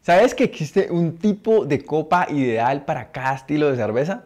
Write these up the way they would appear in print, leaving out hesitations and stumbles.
¿Sabes que existe un tipo de copa ideal para cada estilo de cerveza?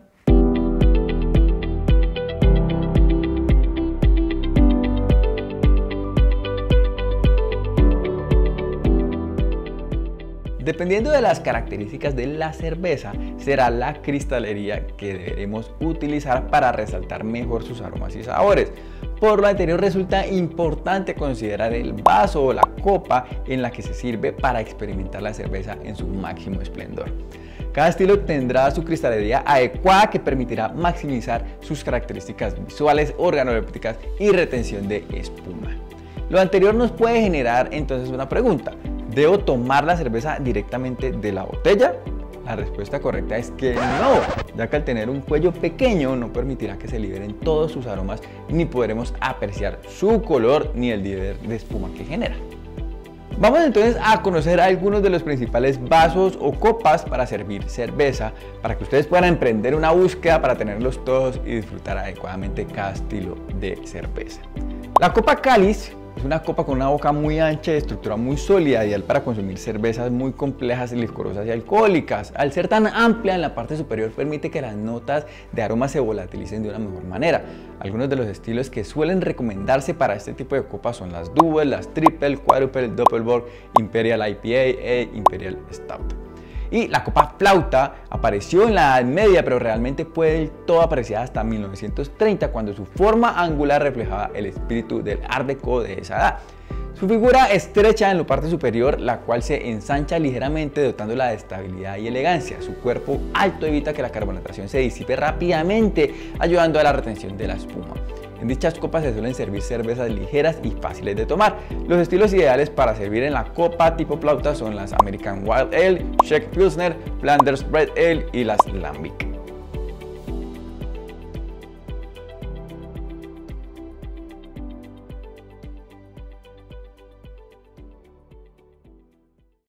Dependiendo de las características de la cerveza, será la cristalería que deberemos utilizar para resaltar mejor sus aromas y sabores. Por lo anterior, resulta importante considerar el vaso o la copa en la que se sirve para experimentar la cerveza en su máximo esplendor. Cada estilo tendrá su cristalería adecuada que permitirá maximizar sus características visuales, organolépticas y retención de espuma. Lo anterior nos puede generar entonces una pregunta: ¿debo tomar la cerveza directamente de la botella? La respuesta correcta es que no, ya que al tener un cuello pequeño no permitirá que se liberen todos sus aromas, ni podremos apreciar su color ni el nivel de espuma que genera. Vamos entonces a conocer algunos de los principales vasos o copas para servir cerveza, para que ustedes puedan emprender una búsqueda para tenerlos todos y disfrutar adecuadamente cada estilo de cerveza. La copa cáliz es una copa con una boca muy ancha y de estructura muy sólida, ideal para consumir cervezas muy complejas, licorosas y alcohólicas. Al ser tan amplia en la parte superior, permite que las notas de aroma se volatilicen de una mejor manera. Algunos de los estilos que suelen recomendarse para este tipo de copas son las Double, las Triple, Quadruple, Doppelbock, Imperial IPA e Imperial Stout. Y la copa flauta apareció en la Edad Media, pero realmente fue del todo apreciada hasta 1930, cuando su forma angular reflejaba el espíritu del Art Deco de esa edad. Su figura estrecha en la parte superior, la cual se ensancha ligeramente, dotándola de estabilidad y elegancia. Su cuerpo alto evita que la carbonatación se disipe rápidamente, ayudando a la retención de la espuma. En dichas copas se suelen servir cervezas ligeras y fáciles de tomar. Los estilos ideales para servir en la copa tipo flauta son las American Wild Ale, Czech Pilsner, Flanders Red Ale y las Lambic.